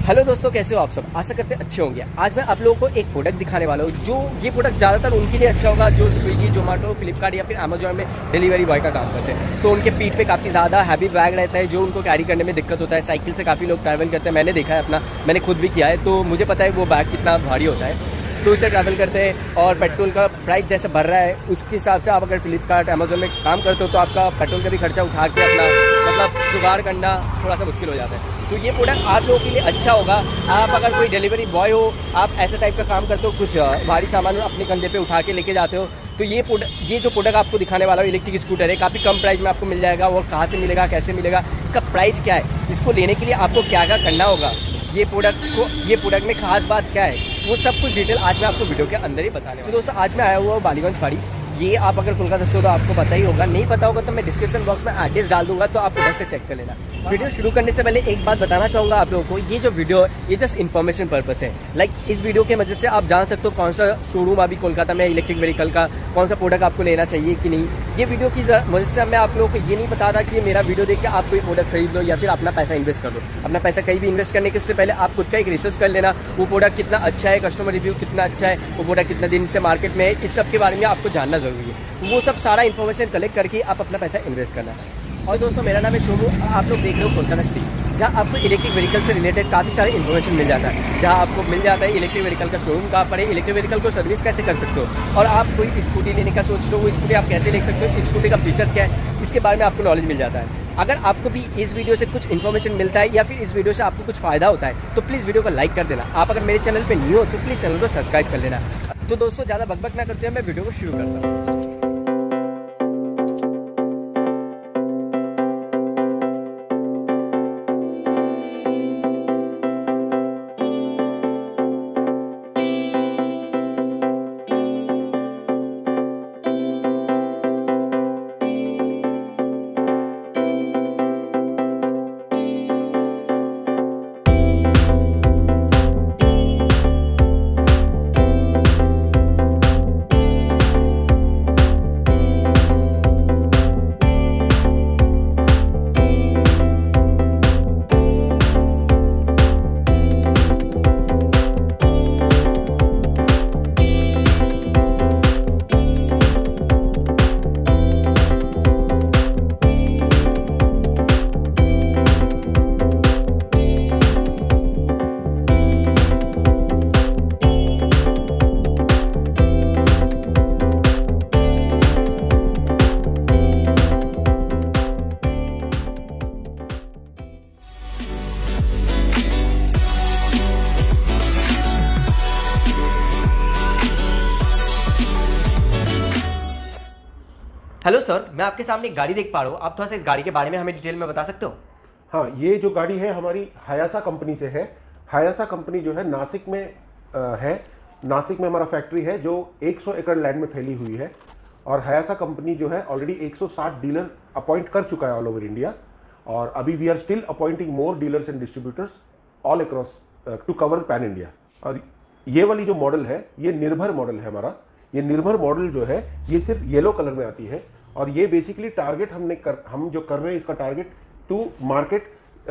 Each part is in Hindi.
हेलो दोस्तों, कैसे हो आप सब। आशा करते हैं अच्छे होंगे। आज मैं आप लोगों को एक प्रोडक्ट दिखाने वाला हूँ, जो ये प्रोडक्ट ज़्यादातर उनके लिए अच्छा होगा जो स्विगी, जोमेटो, फ्लिपकार्ट या फिर अमेजोन में डिलीवरी बॉय का काम करते हैं। तो उनके पीठ पे काफ़ी ज़्यादा हैवी बैग रहता है जो उनको कैरी करने में दिक्कत होता है। साइकिल से काफ़ी लोग ट्रैवल करते हैं, मैंने देखा है अपना, मैंने खुद भी किया है, तो मुझे पता है वो बैग कितना भारी होता है। तो उससे ट्रैवल करते हैं और पेट्रोल का प्राइस जैसे बढ़ रहा है उसके हिसाब से आप अगर फ्लिपकार्ट, अमेजोन में काम करते हो तो आपका पेट्रोल का भी खर्चा उठा के अपना मतलब जुगाड़ करना थोड़ा सा मुश्किल हो जाता है। तो ये प्रोडक्ट आप लोगों के लिए अच्छा होगा। आप अगर कोई डिलीवरी बॉय हो, आप ऐसे टाइप का काम करते हो, कुछ भारी सामान अपने कंधे पे उठा के लेके जाते हो, तो ये जो प्रोडक्ट आपको दिखाने वाला है इलेक्ट्रिक स्कूटर है, काफ़ी कम प्राइस में आपको मिल जाएगा। वो कहाँ से मिलेगा, कैसे मिलेगा, इसका प्राइस क्या है, इसको लेने के लिए आपको क्या क्या करना होगा, ये प्रोडक्ट में खास बात क्या है, वो सब कुछ डिटेल आज मैं आपको वीडियो के अंदर ही बताने वाला हूं। तो दोस्तों आज मैं आया हुआ हूँ बालीगंज फाड़ी। ये आप अगर कोलकाता से हो तो आपको पता ही होगा, नहीं पता होगा तो मैं डिस्क्रिप्शन बॉक्स में एड्रेस डाल दूंगा, तो आप उधर से चेक कर लेना। वीडियो शुरू करने से पहले एक बात बताना चाहूँगा आप लोगों को, ये जो वीडियो है ये जस्ट इन्फॉर्मेशन पर्पस है। लाइक इस वीडियो की मदद से आप जान सकते हो कौन सा शोरूम अभी कोलकाता में इलेक्ट्रिक व्हीकल का, कौन सा प्रोडक्ट आपको लेना चाहिए कि नहीं। ये वीडियो की मदद से मैं आप लोगों को ये नहीं बताता कि मेरा वीडियो देख के आप कोई प्रोडक्ट खरीद लो या फिर अपना पैसा इन्वेस्ट कर दो। अपना पैसा कहीं भी इन्वेस्ट करने से पहले आप खुद का एक रिसर्च कर लेना, वो प्रोडक्ट कितना अच्छा है, कस्टमर रिव्यू कितना अच्छा है, वो प्रोडक्ट कितने दिन से मार्केट में है, इस सब के बारे में आपको जानना जरूरी है। वो सब सारा इन्फॉर्मेशन कलेक्ट करके आप अपना पैसा इन्वेस्ट करना है। और दोस्तों मेरा नाम है शोभू, आप लोग देख रहे हो कोलकाता से, जहाँ आपको इलेक्ट्रिक व्हीकल से रिलेटेड काफ़ी सारे इन्फॉर्मेशन मिल जाता है। जहाँ आपको मिल जाता है इलेक्ट्रिक व्हीकल का शोरूम कहाँ पर है, इलेक्ट्रिक व्हीकल को सर्विस कैसे कर सकते हो, और आप कोई स्कूटी लेने का सोच लो, वो स्कूटी आप कैसे ले सकते हो, स्कूटी का फीचर्स क्या है, इसके बारे में आपको नॉलेज मिल जाता है। अगर आपको भी इस वीडियो से कुछ इन्फॉर्मेशन मिलता है या फिर इस वीडियो से आपको कुछ फायदा होता है तो प्लीज़ वीडियो को लाइक कर देना। आप अगर मेरे चैनल पर न्यू हो तो प्लीज़ चैनल को सब्सक्राइब कर लेना। तो दोस्तों ज़्यादा बकबक ना करते हुए मैं वीडियो को शुरू करता हूँ। हेलो सर, मैं आपके सामने एक गाड़ी देख पा रहा हूँ, आप थोड़ा सा इस गाड़ी के बारे में हमें डिटेल में बता सकते हो? हाँ, ये जो गाड़ी है हमारी हायासा कंपनी से है। हायासा कंपनी जो है नासिक में है। नासिक में हमारा फैक्ट्री है जो 100 एकड़ लैंड में फैली हुई है। और हायासा कंपनी जो है ऑलरेडी 160 डीलर अपॉइंट कर चुका है ऑल ओवर इंडिया। और अभी we are still appointing more dealers and distributors all across to cover pan India. और ये वाली जो मॉडल है ये निर्भर मॉडल है हमारा। ये निर्भर मॉडल जो है ये सिर्फ येलो कलर में आती है। और ये बेसिकली टारगेट हम जो कर रहे हैं इसका target to market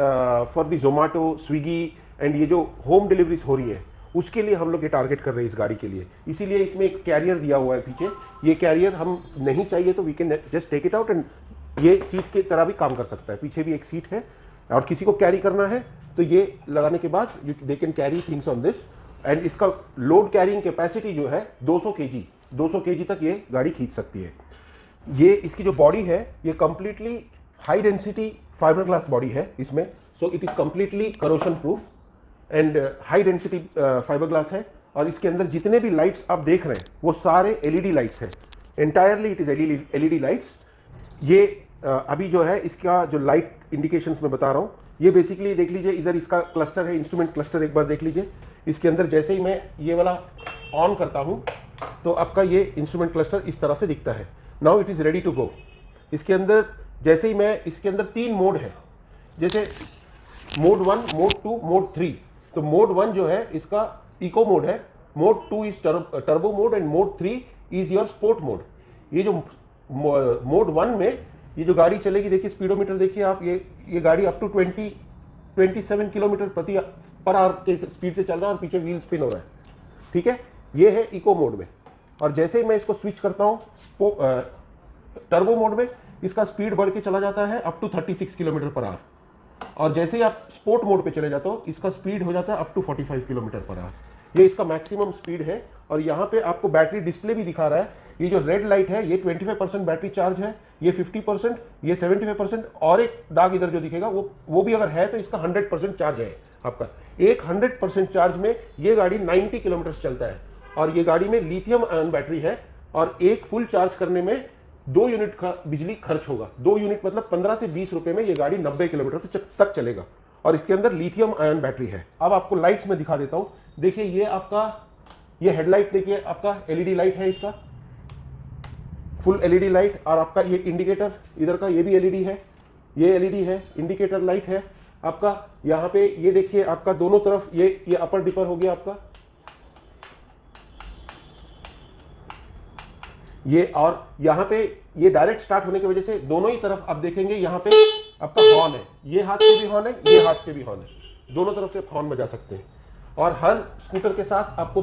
for the Zomato, Swiggy and ये जो होम डिलीवरीज हो रही है उसके लिए हम लोग ये टारगेट कर रहे हैं इस गाड़ी के लिए। इसीलिए इसमें एक कैरियर दिया हुआ है पीछे। ये कैरियर हम नहीं चाहिए तो we can just take it out and ये सीट की तरह भी काम कर सकता है। पीछे भी एक सीट है और किसी को कैरी करना है तो ये लगाने के बाद they can carry things on this. And इसका लोड कैरिंग कैपेसिटी जो है 200 केजी तक ये गाड़ी खींच सकती है। ये इसकी जो बॉडी है ये completely high density fibre glass body है इसमें। So it is completely corrosion proof and high density fibre glass है। और इसके अंदर जितने भी लाइट्स आप देख रहे हैं वो सारे एलईडी लाइट्स हैं। Entirely it is LED lights. ये अभी जो है इसका जो लाइट इंडिकेशंस मैं बता रहा हूँ ये बेसिकली देख लीजिए, इधर इसका क्लस्टर है, इंस्ट्रूमेंट क्लस्टर एक बार देख लीजिए। इसके अंदर जैसे ही मैं ये वाला ऑन करता हूँ तो आपका ये इंस्ट्रूमेंट क्लस्टर इस तरह से दिखता है। Now it is ready to go. इसके अंदर जैसे ही मैं इसके अंदर 3 मोड है, जैसे मोड 1, मोड 2, मोड 3। तो मोड 1 जो है इसका इको मोड है, mode 2 is turbo mode and mode 3 is your sport mode. ये जो मोड 1 में ये जो गाड़ी चलेगी, देखिए स्पीडोमीटर देखिए आप, ये गाड़ी up to 27 kilometre per hour के स्पीड से चल रहा है और पीछे व्हील स्पिन हो रहा है, ठीक है। ये है इको मोड में, और जैसे ही मैं इसको स्विच करता हूँ टर्बो मोड में, इसका स्पीड बढ़ के चला जाता है up to 36 kilometre per hour, और जैसे ही आप स्पोर्ट मोड पे चले जाते हो इसका स्पीड हो जाता है up to 45 kilometre per hour. ये इसका मैक्सिमम स्पीड है। और यहाँ पे आपको बैटरी डिस्प्ले भी दिखा रहा है। ये जो रेड लाइट है ये 25% बैटरी चार्ज है, ये 50%, ये 75%, और एक दाग इधर जो दिखेगा वो भी अगर है तो इसका 100% चार्ज है आपका। एक 100% चार्ज में ये गाड़ी 90 किलोमीटर चलता है, और ये गाड़ी में लिथियम आयन बैटरी है, और एक फुल चार्ज करने में 2 यूनिट का बिजली खर्च होगा। 2 यूनिट मतलब 15 से 20 रुपए में ये गाड़ी 90 किलोमीटर तक चलेगा, और इसके अंदर लिथियम आयन बैटरी है। अब आपको लाइट्स में दिखा देता हूं। देखिए ये आपका ये हेडलाइट, देखिए आपका एलईडी लाइट है, इसका फुल एलईडी लाइट, और आपका ये इंडिकेटर इधर का ये भी एलईडी है, ये एलईडी है, इंडिकेटर लाइट है आपका। यहाँ पे ये देखिए आपका दोनों तरफ ये अपर डिपर हो गया आपका ये, और यहाँ पे ये डायरेक्ट स्टार्ट होने की वजह से दोनों ही तरफ आप देखेंगे यहाँ पे आपका हॉर्न है, ये हाथ पे भी हॉर्न है, ये हाथ पे भी हॉर्न है, दोनों तरफ से हॉर्न बजा सकते हैं। और हर स्कूटर के साथ आपको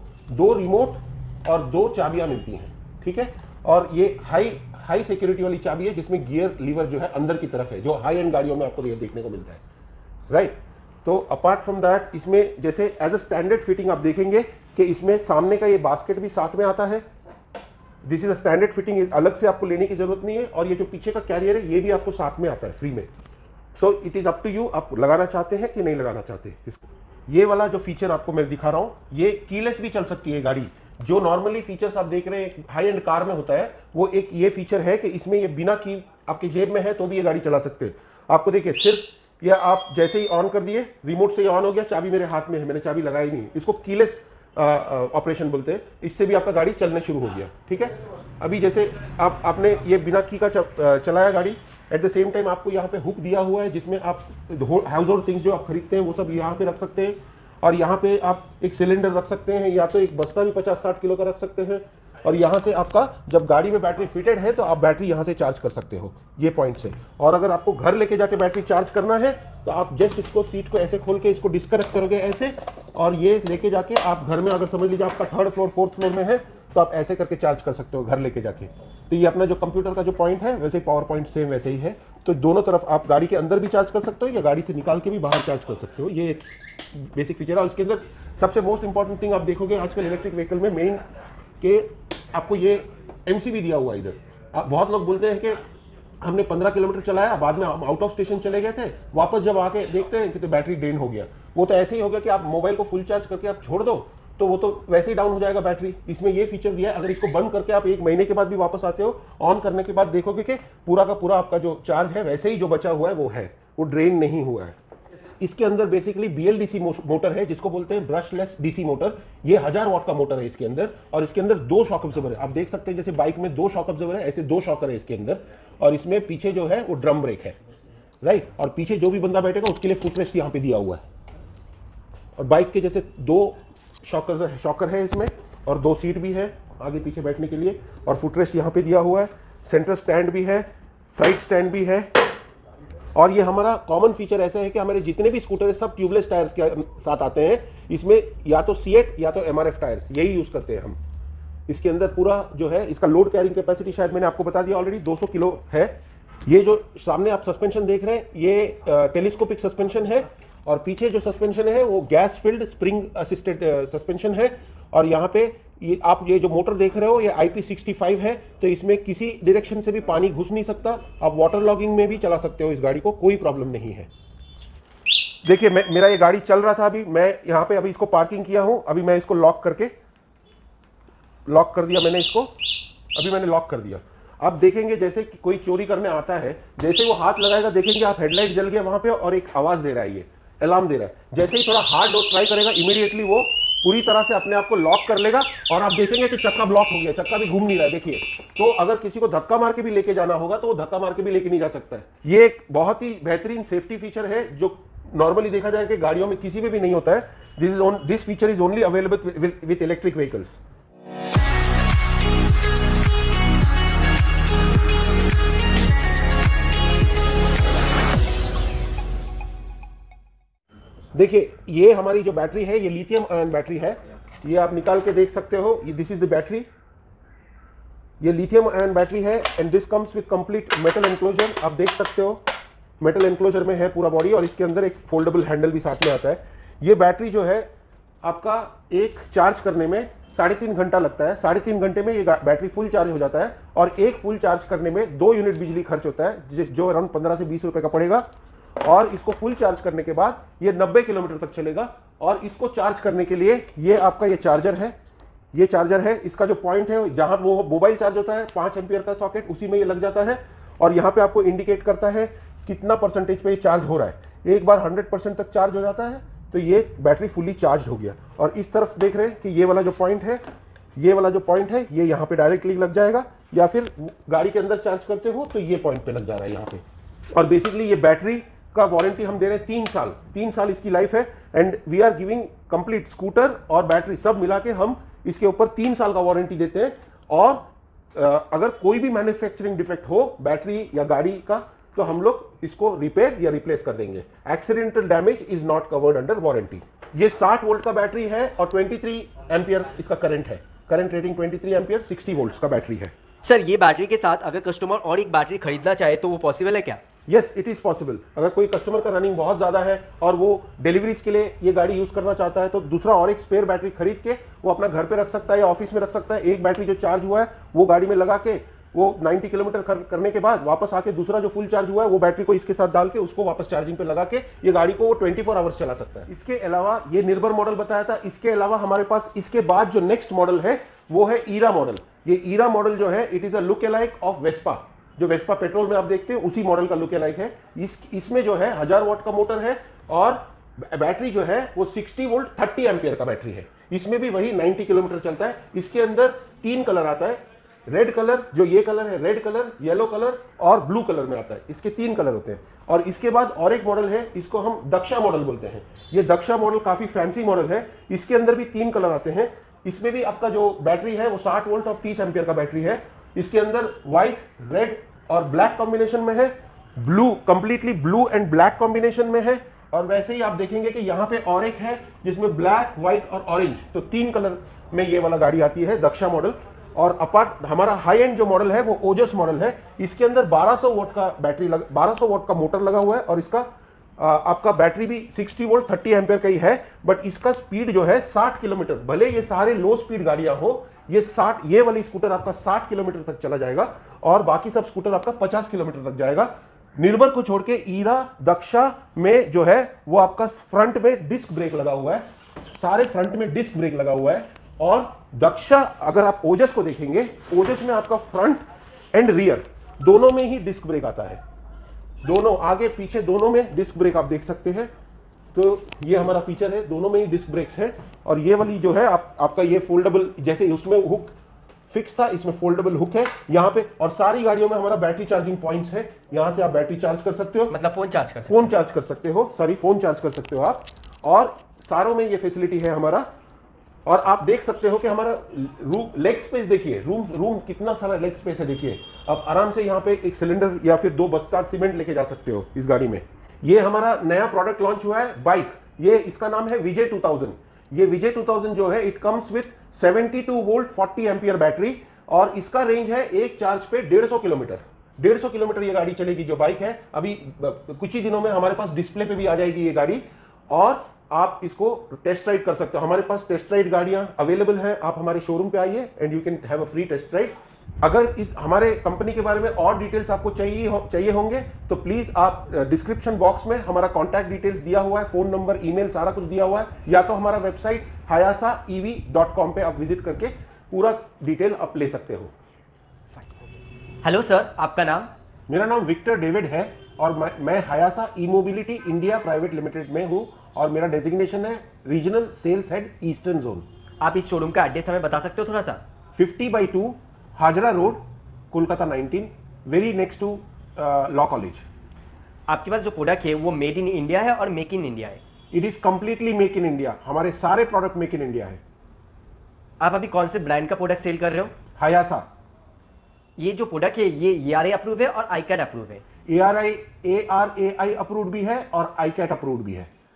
दो रिमोट और 2 चाबियां मिलती हैं, ठीक है। और ये हाई सिक्योरिटी वाली चाबी है, जिसमें गियर लीवर जो है अंदर की तरफ है, जो हाई एंड गाड़ियों में आपको ये देखने को मिलता है, राइट। तो अपार्ट फ्रॉम दैट इसमें जैसे एज अ स्टैंडर्ड फिटिंग आप देखेंगे कि इसमें सामने का ये बास्केट भी साथ में आता है। This is a standard fitting, अलग से आपको लेने की जरूरत नहीं है। और ये जो पीछे का कैरियर है ये भी आपको साथ में आता है फ्री में। So it is up to you, आप लगाना चाहते हैं कि नहीं लगाना चाहते इसको। ये वाला जो फीचर आपको मैं दिखा रहा हूँ, ये कीलेस भी चल सकती है गाड़ी। जो नॉर्मली फीचर्स आप देख रहे हैं हाई एंड कार में होता है, वो एक ये फीचर है कि इसमें ये बिना की आपके जेब में है तो भी ये गाड़ी चला सकते हैं। आपको देखिए सिर्फ या आप जैसे ही ऑन कर दिए, रिमोट से ही ऑन हो गया, चाबी मेरे हाथ में है, मैंने चाबी लगाई नहीं, इसको कीलेस ऑपरेशन बोलते हैं। इससे भी आपका गाड़ी चलने शुरू हो गया, ठीक है। अभी जैसे आपने ये बिना की का चलाया गाड़ी, एट द सेम टाइम आपको यहाँ पे हुक दिया हुआ है, जिसमें आप हाउस होल्ड थिंग्स जो आप खरीदते हैं वो सब यहाँ पे रख सकते हैं। और यहाँ पे आप एक सिलेंडर रख सकते हैं, या तो एक बस्ता भी 50-60 किलो का रख सकते हैं। और यहाँ से आपका जब गाड़ी में बैटरी फिटेड है तो आप बैटरी यहाँ से चार्ज कर सकते हो, ये पॉइंट से। और अगर आपको घर लेके जाके बैटरी चार्ज करना है तो आप जस्ट इसको सीट को ऐसे खोल के इसको डिस्कनेक्ट करोगे ऐसे, और ये लेके जाके आप घर में, अगर समझ लीजिए आपका 3rd फ्लोर 4th फ्लोर में है, तो आप ऐसे करके चार्ज कर सकते हो घर लेके जाके। तो ये अपना जो कंप्यूटर का जो पॉइंट है वैसे ही पावर पॉइंट सेम वैसे ही है। तो दोनों तरफ आप गाड़ी के अंदर भी चार्ज कर सकते हो या गाड़ी से निकाल के भी बाहर चार्ज कर सकते हो। ये एक बेसिक फीचर है। और इसके अंदर सबसे मोस्ट इंपॉर्टेंट थिंग आप देखोगे आजकल इलेक्ट्रिक व्हीकल में मेन के आपको ये एमसीबी दिया हुआ है इधर। बहुत लोग बोलते हैं कि हमने 15 किलोमीटर चलाया, बाद में हम आउट ऑफ स्टेशन चले गए थे, वापस जब आके देखते हैं कि तो बैटरी ड्रेन हो गया। वो तो ऐसे ही हो गया कि आप मोबाइल को फुल चार्ज करके आप छोड़ दो तो वो तो वैसे ही डाउन हो जाएगा बैटरी। इसमें ये फीचर दिया है, अगर इसको बंद करके आप 1 महीने के बाद भी वापस आते हो, ऑन करने के बाद देखोगे कि पूरा का पूरा आपका जो चार्ज है वैसे ही जो बचा हुआ है वो ड्रेन नहीं हुआ है। इसके अंदर बेसिकली BLDC मोटर है, जिसको बोलते हैं ब्रशलेस डीसी मोटर। ये 1000 वाट का मोटर है इसके अंदर, और इसके अंदर 2 शॉक अब्जॉर्बर है। आप देख सकते हैं जैसे बाइक में 2 शॉक अब्जॉर्बर है, ऐसे 2 शॉकर है इसके अंदर। और इसमें पीछे जो है वो ड्रम ब्रेक है, राइट। और पीछे जो भी बंदा बैठेगा उसके लिए फुटरेस्ट यहाँ पे दिया हुआ है। और बाइक के जैसे 2 शॉकर है इसमें, और 2 सीट भी है आगे पीछे बैठने के लिए, और फुटरेस्ट यहाँ पे दिया हुआ है। सेंटर स्टैंड भी है, साइड स्टैंड भी है। और ये हमारा कॉमन फीचर ऐसा है कि हमारे जितने भी स्कूटर है सब ट्यूबलेस टायर्स के साथ आते हैं। इसमें या तो सीएट या तो MRF टायर्स, यही यूज करते हैं हम। इसके अंदर पूरा जो है इसका लोड कैरिंग कैपेसिटी शायद मैंने आपको बता दिया ऑलरेडी, 200 किलो है। ये जो सामने आप सस्पेंशन देख रहे हैं ये टेलीस्कोपिक सस्पेंशन है, और पीछे जो सस्पेंशन है वो gas filled spring assisted suspension है। और यहाँ पे ये जो मोटर देख रहे हो ये IP65 है, तो इसमें किसी डायरेक्शन से भी पानी घुस नहीं सकता। आप वाटर लॉगिंग में भी चला सकते हो इस गाड़ी को, कोई प्रॉब्लम नहीं है। देखिए मेरा ये गाड़ी चल रहा था, अभी मैं यहाँ पे अभी इसको पार्किंग किया हूँ। अभी मैं इसको लॉक कर दिया मैंने इसको, अभी मैंने लॉक कर दिया। अब देखेंगे जैसे कि कोई चोरी करने आता है, जैसे वो हाथ लगाएगा देखेंगे आप हेडलाइट जल गया वहां पे, और एक आवाज दे रहा है, ये अलार्म दे रहा है। जैसे ही थोड़ा हार्ड ट्राई करेगा इमीडिएटली वो पूरी तरह से अपने आप को लॉक कर लेगा, और आप देखेंगे कि चक्का ब्लॉक हो गया, चक्का भी घूम नहीं रहा है। देखिए, तो अगर किसी को धक्का मार के भी लेके जाना होगा तो वो धक्का मार के भी लेके नहीं जा सकता है। ये एक बहुत ही बेहतरीन सेफ्टी फीचर है जो नॉर्मली देखा जाए कि गाड़ियों में किसी में भी नहीं होता है। This feature is only available with electric vehicles. देखिए ये हमारी जो बैटरी है, ये लिथियम आयन बैटरी है, ये आप निकाल के देख सकते हो। दिस इज द बैटरी, ये लिथियम आयन बैटरी है and this comes with complete metal enclosure. आप देख सकते हो मेटल एनक्लोजर में है पूरा बॉडी, और इसके अंदर एक फोल्डेबल हैंडल भी साथ में आता है। ये बैटरी जो है आपका एक चार्ज करने में 3.5 घंटा लगता है। 3.5 घंटे में ये बैटरी फुल चार्ज हो जाता है, और एक फुल चार्ज करने में 2 यूनिट बिजली खर्च होता है, जो अराउंड 15 से 20 रुपए का पड़ेगा। और इसको फुल चार्ज करने के बाद ये 90 किलोमीटर तक चलेगा। और इसको चार्ज करने के लिए ये आपका ये चार्जर है, ये चार्जर है। इसका जो पॉइंट है जहां वो मोबाइल चार्ज होता है, 5 एम्पियर का सॉकेट, उसी में ये लग जाता है। और यहाँ पे आपको इंडिकेट करता है कितना परसेंटेज पे ये चार्ज हो रहा है। एक बार 100% तक चार्ज हो जाता है तो ये बैटरी फुली चार्ज हो गया। और इस तरफ देख रहे हैं कि ये वाला जो पॉइंट है, ये वाला जो पॉइंट है, ये यहाँ पे डायरेक्टली लग जाएगा, या फिर गाड़ी के अंदर चार्ज करते हो तो ये पॉइंट पे लग जा रहा है यहाँ पे। और बेसिकली ये बैटरी का वारंटी हम दे रहे हैं 3 साल इसकी लाइफ है। And we are giving complete scooter और बैटरी सब मिला के हम इसके ऊपर 3 साल का वारंटी देते हैं। और अगर कोई भी मैन्युफैक्चरिंग डिफेक्ट हो बैटरी या गाड़ी का, तो हम लोग इसको रिपेयर या रिप्लेस कर देंगे। Accidental damage is not covered under warranty. ये 60 वोल्ट का बैटरी है और 23 एम्पियर इसका करंट है। करंट रेटिंग 23 एम्पियर, 60 वोल्ट्स का बैटरी है। सर ये बैटरी के साथ अगर कस्टमर और एक बैटरी खरीदना चाहे तो वो पॉसिबल है क्या? Yes, it is possible. अगर कोई कस्टमर का रनिंग बहुत ज्यादा है और वो डिलीवरीज के लिए ये गाड़ी यूज करना चाहता है, तो दूसरा और एक स्पेयर बैटरी खरीद के वो अपना घर पे रख सकता है या ऑफिस में रख सकता है। एक बैटरी जो चार्ज हुआ है वो गाड़ी में लगा के वो 90 किलोमीटर करने के बाद वापस आके दूसरा जो फुल चार्ज हुआ है वो बैटरी को इसके साथ डाल के उसको वापस चार्जिंग पे लगा के ये गाड़ी को वो 24 आवर्स चला सकता है। इसके अलावा ये निर्भर मॉडल बताया था। इसके अलावा हमारे पास इसके बाद जो नेक्स्ट मॉडल है वो है ईरा मॉडल। ये ईरा मॉडल जो है it is a look alike of Vespa. जो वेस्पा पेट्रोल में आप देखते हैं उसी मॉडल का लुक अलाइक है। इसमें जो है 1000 वाट का मोटर है और बैटरी जो है वो 60 वोल्ट 30 एम्पियर का बैटरी है। इसमें भी वही 90 किलोमीटर चलता है। इसके अंदर 3 कलर आता है। रेड कलर, जो ये कलर है रेड कलर, येलो कलर और ब्लू कलर में आता है। इसके 3 कलर होते हैं। और इसके बाद और एक मॉडल है, इसको हम दक्षा मॉडल बोलते हैं। ये दक्षा मॉडल काफी फैंसी मॉडल है। इसके अंदर भी 3 कलर आते हैं। इसमें भी आपका जो बैटरी है वो 60 वोल्ट और 30 एम्पियर का बैटरी है। इसके अंदर व्हाइट, रेड और ब्लैक कॉम्बिनेशन में है। Blue, completely blue and black combination में है। और वैसे ही आप देखेंगे कि यहाँ पे और एक है जिसमें ब्लैक, व्हाइट और ऑरेंज, तो 3 कलर में ये वाला गाड़ी आती है दक्षा मॉडल। और अपार्ट हमारा हाई एंड जो मॉडल है वो ओजस मॉडल है। इसके अंदर 1200 वोल्ट का बैटरी 1200 वोल्ट का मोटर लगा हुआ है। और इसका आपका बैटरी भी 60 वोल्ट 30 एम्पियर का ही है। बट इसका स्पीड जो है 60 किलोमीटर, भले ये सारे लो स्पीड गाड़ियां हो, ये वाली स्कूटर आपका 60 किलोमीटर तक चला जाएगा और बाकी सब स्कूटर आपका 50 किलोमीटर तक जाएगा। निर्भर को छोड़ के ईरा, दक्षा में जो है वो आपका फ्रंट में डिस्क ब्रेक लगा हुआ है। सारे फ्रंट में डिस्क ब्रेक लगा हुआ है। और दक्षा, अगर आप ओजस को देखेंगे, ओजस में आपका फ्रंट एंड रियर दोनों में ही डिस्क ब्रेक आता है। दोनों आगे पीछे दोनों में डिस्क ब्रेक आप देख सकते हैं। तो ये हमारा फीचर है, दोनों में ही डिस्क ब्रेक्स है। और ये वाली जो है आपका ये फोल्डेबल, जैसे उसमें हुक फिक्स था, इसमें फोल्डेबल हुक है यहाँ पे। और सारी गाड़ियों में हमारा बैटरी चार्जिंग पॉइंट्स है। यहाँ से आप बैटरी चार्ज कर सकते हो, मतलब फोन चार्ज कर सकते हो, फोन चार्ज कर सकते हो आप। और सारों में ये फैसिलिटी है हमारा। और आप देख सकते हो कि हमारा लेग स्पेस देखिए, रूम कितना सारा लेग स्पेस है देखिए। आप आराम से यहाँ पे एक सिलेंडर या फिर 2 बस्ता सीमेंट लेके जा सकते हो इस गाड़ी में। ये हमारा नया प्रोडक्ट लॉन्च हुआ है बाइक, ये इसका नाम है विजय 2000। ये विजय 2000 जो है it comes with 72 volt 40 ampere battery. और इसका रेंज है एक चार्ज पे 150 किलोमीटर। 150 किलोमीटर ये गाड़ी चलेगी जो बाइक है। अभी कुछ ही दिनों में हमारे पास डिस्प्ले पे भी आ जाएगी ये गाड़ी और आप इसको टेस्ट राइड कर सकते हो। हमारे पास टेस्ट राइड गाड़ियां अवेलेबल हैं। आप हमारे शोरूम पे आइए and you can have a free test ride. अगर इस हमारे कंपनी के बारे में और डिटेल्स आपको चाहिए होंगे तो प्लीज आप डिस्क्रिप्शन बॉक्स में हमारा कॉन्टैक्ट डिटेल्स दिया हुआ है, फोन नंबर, ईमेल सारा कुछ दिया हुआ है। या तो हमारा वेबसाइट hayasaev.com पे आप विजिट करके पूरा डिटेल आप ले सकते हो। हेलो सर, आपका नाम? मेरा नाम विक्टर डेविड है और मैं Hayasa e mobility India private limited में हूँ और मेरा डेजिग्नेशन है regional sales head eastern zone. आप इस शोरूम का एड्रेस हमें बता सकते हो थोड़ा सा? 50/2 Hazra road, Kolkata 19, very next to law college. आपके पास जो प्रोडक्ट है वो मेड इन इंडिया है और मेक इन इंडिया है? It is completely make in India. हमारे सारे प्रोडक्ट मेक इन इंडिया है। आप अभी कौन से ब्रांड का प्रोडक्ट सेल कर रहे हो? हायासा। ये जो प्रोडक्ट है ये ARAI अप्रूव है और ICAT अप्रूव है? ARAI अप्रूव्ड भी है और ICAT अप्रूव्ड भी है।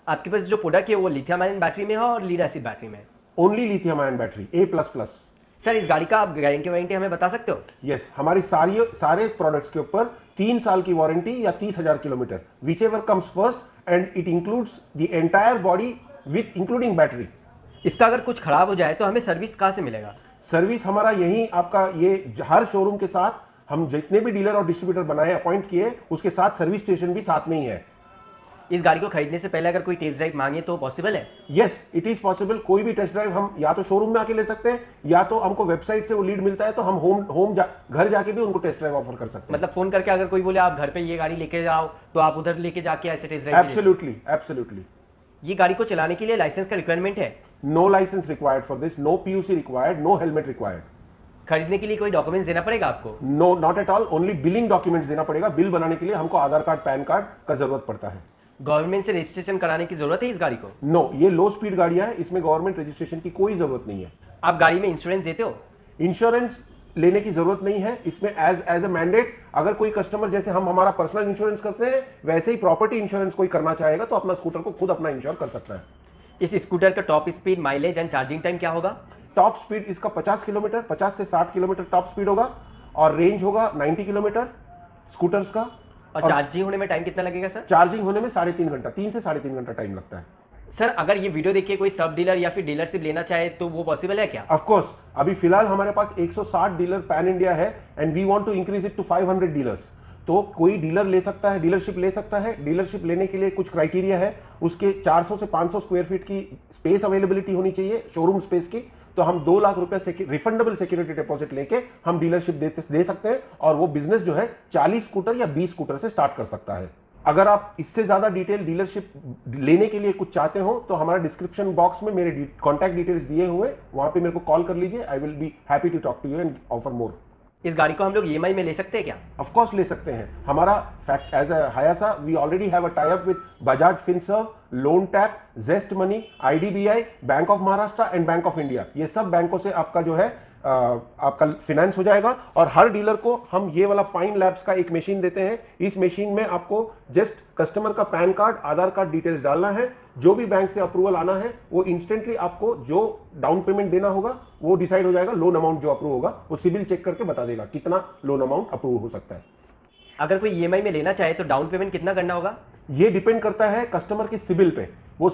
आपके पास जो प्रोडक्ट है वो लिथियम आयन बैटरी में है और लीड एसिड बैटरी में है? Only lithium ion battery A++। Sir इस गाड़ी का आप गारंटी वारंटी हमें बता सकते हो? यस, हमारी सारे प्रोडक्ट्स के ऊपर 3 साल की वारंटी या 30,000 kilometre, whichever comes first, and it includes the entire body with including battery. इसका अगर कुछ खराब हो जाए तो हमें सर्विस कहाँ से मिलेगा? सर्विस हमारा यही आपका ये हर शोरूम के साथ हम जितने भी डीलर और डिस्ट्रीब्यूटर बनाए अपॉइंट किए उसके साथ सर्विस स्टेशन भी साथ में ही है। इस गाड़ी को खरीदने से पहले अगर कोई टेस्ट ड्राइव मांगे तो पॉसिबल है? Yes, it is possible. कोई भी टेस्ट ड्राइव हम या तो शोरूम में आके ले सकते हैं या तो हमको वेबसाइट से वो लीड मिलता है तो हम घर जाके भी उनको टेस्ट ड्राइव ऑफर कर सकते हैं। मतलब फोन करके अगर कोई बोले आप घर पे ये गाड़ी लेके जाओ तो आप उधर लेके जाके ऐसे टेस्ट ड्राइव? Absolutely, absolutely. ये गाड़ी को चलाने के लिए लाइसेंस का रिक्वायरमेंट है? No licence required for this, no PUC required, no helmet required. खरीदने के लिए कोई डॉक्यूमेंट्स देना पड़ेगा आपको? No, not at all. Only billing documents देना पड़ेगा। बिल बनाने के लिए हमको आधार कार्ड, पैन कार्ड का जरूरत पड़ता है। गवर्नमेंट से रजिस्ट्रेशन कराने की जरूरत है इस गाड़ी को? नो, ये लो स्पीड गाड़ियां हैं, इसमें गवर्नमेंट रजिस्ट्रेशन की कोई जरूरत नहीं है। आप गाड़ी में इंश्योरेंस देते हो? इंश्योरेंस लेने की जरूरत नहीं है इसमें। एज अ मैंडेट, अगर कोई कस्टमर जैसे हम हमारा पर्सनल इंश्योरेंस करते हैं वैसे ही प्रॉपर्टी इंश्योरेंस कोई करना चाहेगा तो अपना स्कूटर को खुद अपना इंश्योर कर सकता है। इस स्कूटर का top speed, mileage and charging time क्या होगा? टॉप स्पीड इसका 50 किलोमीटर, 50 से 60 किलोमीटर टॉप स्पीड होगा और रेंज होगा 90 किलोमीटर स्कूटर्स का। और चार्जिंग होने में टाइम कितना लगेगा सर? चार्जिंग होने में 3.5 घंटा, 3 से 3.5 घंटा टाइम लगता है। सर अगर ये वीडियो देखिए कोई सब डीलर या फिर डीलरशिप लेना चाहे तो वो पॉसिबल है क्या? ऑफ कोर्स, अभी फिलहाल हमारे पास 160 डीलर पैन इंडिया है and we want to increase it to 500 dealers. तो कोई डीलर ले सकता है, डीलरशिप ले सकता है। डीलरशिप लेने के लिए कुछ क्राइटेरिया है, उसके 400 से 500 स्क्वायर फीट की स्पेस अवेलेबिलिटी होनी चाहिए, शोरूम स्पेस की। तो हम 2 लाख रुपए से रिफंडेबल सिक्योरिटी डिपॉजिट लेके हम डीलरशिप दे सकते हैं और वो बिजनेस जो है 40 स्कूटर या 20 स्कूटर से स्टार्ट कर सकता है। अगर आप इससे ज्यादा डिटेल डीलरशिप लेने के लिए कुछ चाहते हो तो हमारा डिस्क्रिप्शन बॉक्स में मेरे कॉन्टैक्ट डिटेल्स दिए हुए, वहां पे मेरे को कॉल कर लीजिए। I will be happy to talk to you and offer more. इस गाड़ी को हम लोग EMI में ले सकते हैं क्या? ऑफ कोर्स ले सकते हैं। हमारा fact as a Hayasa we already have a tie up with Bajaj Finserv, LoanTap, ZestMoney, IDBI, bank of Maharashtra and bank of India. ये सब बैंकों से आपका जो है आपका फाइनेंस हो जाएगा। और हर डीलर को हम ये वाला पाइन लैब्स का एक मशीन देते हैं। इस मशीन में आपको जस्ट कस्टमर का PAN card, Aadhaar card details डालना है, जो भी बैंक से अप्रूवल आना है वो इंस्टेंटली आपको जो डाउन पेमेंट देना होगा वो डिसाइड हो जाएगा। लोन अमाउंट जो अप्रूव होगा वो सिबिल चेक करके बता देगा कितना लोन अमाउंट अप्रूव हो सकता है। अगर कोई EMI में लेना चाहे तो डाउन पेमेंट कितना करना होगा? ये डिपेंड करता है कस्टमर के सिबिल पे।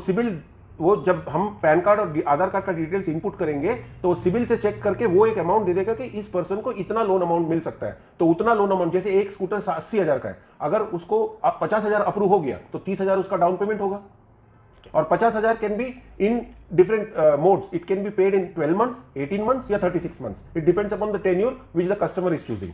वो जब हम पैन कार्ड और आधार कार्ड का डिटेल्स इनपुट करेंगे तो सिबिल से चेक करके वो एक अमाउंट दे देगा कि इस पर्सन को इतना लोन अमाउंट मिल सकता है। तो उतना लोन अमाउंट, जैसे एक स्कूटर 80,000 का है, अगर उसको 50,000 अप्रूव हो गया तो 30,000 उसका डाउन पेमेंट होगा। और 50,000 can be in different modes. It can be paid in 12 months, 18 months या 36 months. It depends upon the tenure which the customer is choosing.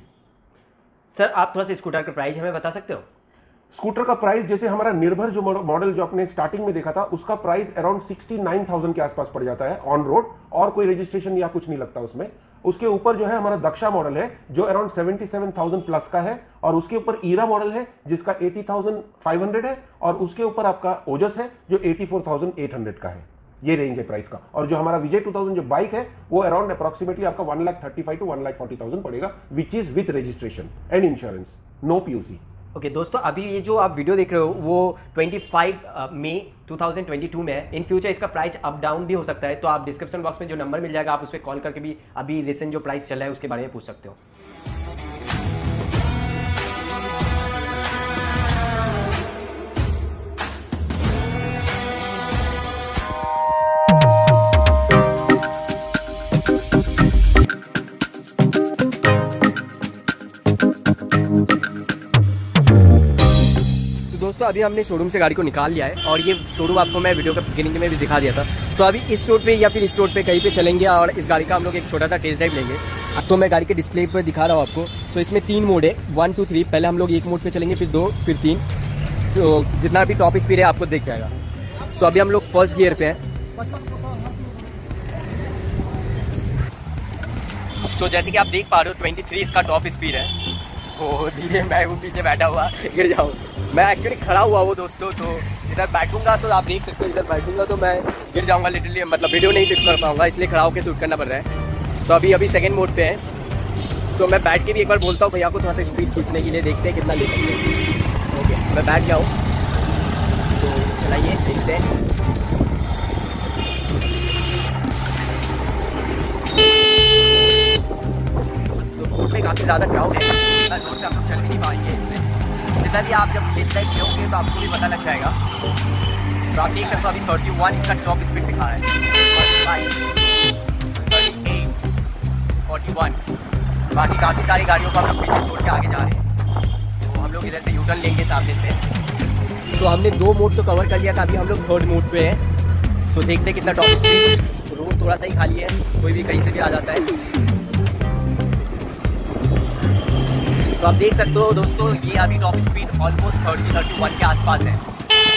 Sir आप थोड़ा सा स्कूटर का प्राइस हमें बता सकते हो? स्कूटर का प्राइस जैसे हमारा निर्भर जो मॉडल जो आपने स्टार्टिंग में देखा था उसका प्राइस अराउंड 69,000 के आसपास पड़ जाता है ऑन रोड, और कोई रजिस्ट्रेशन या कुछ नहीं लगता उसमें। उसके ऊपर जो है हमारा दक्षा मॉडल है जो अराउंड 77,000 प्लस का है, और उसके ऊपर ईरा मॉडल है जिसका 80,500 है, और उसके ऊपर आपका ओजस है जो 84,800 का है। ये रेंज है प्राइस का। और जो हमारा विजय 2000 जो बाइक है वो अराउंड अप्रोक्सीमेटली आपका 1,35,000 to 1,40,000 पड़ेगा, which is with registration and insurance, no PUC। Okay दोस्तों, अभी ये जो आप वीडियो देख रहे हो वो 25 मई 2022 में है। इन फ्यूचर इसका प्राइस अप डाउन भी हो सकता है, तो आप डिस्क्रिप्शन बॉक्स में जो नंबर मिल जाएगा आप उस पर कॉल करके भी अभी रिसेंट जो प्राइस चल रहा है उसके बारे में पूछ सकते हो। दोस्तों अभी हमने शोरूम से गाड़ी को निकाल लिया है और ये शोरूम आपको मैं वीडियो के बिगिनिंग में भी दिखा दिया था। तो अभी इस रोड पे या फिर इस रोड पे कहीं पे चलेंगे और इस गाड़ी का हम लोग एक छोटा सा टेस्ट ड्राइव लेंगे। तो मैं गाड़ी के डिस्प्ले पे दिखा रहा हूँ आपको। तो इसमें 3 मोड है, 1 2 3। पहले हम लोग एक मोड पे चलेंगे, फिर 2, फिर 3। तो जितना भी टॉप स्पीड है आपको दिख जाएगा। तो अभी हम लोग फर्स्ट गियर पे हैं। तो जैसे कि आप देख पा रहे हो 23 इसका टॉप स्पीड है। तो धीरे मैं वो पीछे बैठा हुआ गिर जाऊँ, मैं एक्चुअली खड़ा हुआ वो दोस्तों। तो इधर बैठूंगा तो आप देख सकते हो, इधर बैठूंगा तो मैं गिर जाऊंगा लिटरली, मतलब वीडियो नहीं शूट कर पाऊंगा, इसलिए खड़ा होकर शूट करना पड़ रहा है। तो अभी सेकंड मोड पे है। तो मैं बैठ के भी एक बार बोलता हूँ भैया को थोड़ा सा स्पीड खींचने के लिए, देखते हैं कितना ले सकते हैं। ओके मैं बैठ जाऊँ। तो चलाइए देखते हैं। तो रोड पे काफ़ी ज़्यादा क्राउड है, इतना जोर से आप लोग चल भी नहीं पाएंगे इसमें। जितना भी आप जब इस साइड होंगे तो आपको भी पता लग जाएगा। तो आप देख सकते हो अभी 31 इसका टॉप स्पीड दिखा है, 45, 38, 41। बाकी काफ़ी सारी गाड़ियों को हम लोग पीछे छोड़ के आगे जा रहे हैं। तो हम लोग इधर से यूटर्न लेंगे सामने से। सो हमने 2 मोड तो कवर कर लिया था, अभी हम लोग 3rd मोड पे हैं। सो देखते हैं कितना टॉप स्पीड। रोड थोड़ा सा ही खाली है, कोई भी कहीं से भी आ जाता है। तो आप देख सकते हो दोस्तों, ये अभी टॉप स्पीड ऑलमोस्ट 30-31 के आसपास है।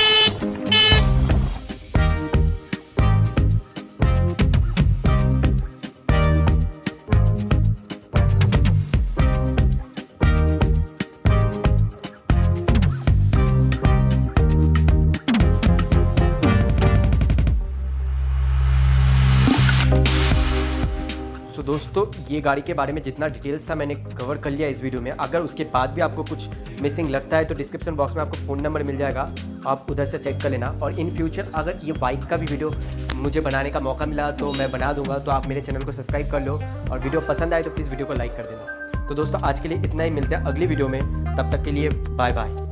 तो दोस्तों ये गाड़ी के बारे में जितना डिटेल्स था मैंने कवर कर लिया इस वीडियो में। अगर उसके बाद भी आपको कुछ मिसिंग लगता है तो डिस्क्रिप्शन बॉक्स में आपको फ़ोन नंबर मिल जाएगा, आप उधर से चेक कर लेना। और इन फ्यूचर अगर ये बाइक का भी वीडियो मुझे बनाने का मौका मिला तो मैं बना दूंगा। तो आप मेरे चैनल को सब्सक्राइब कर लो और वीडियो पसंद आए तो प्लीज़ वीडियो को लाइक कर देना। तो दोस्तों आज के लिए इतना ही, मिलते हैं अगली वीडियो में, तब तक के लिए बाय बाय।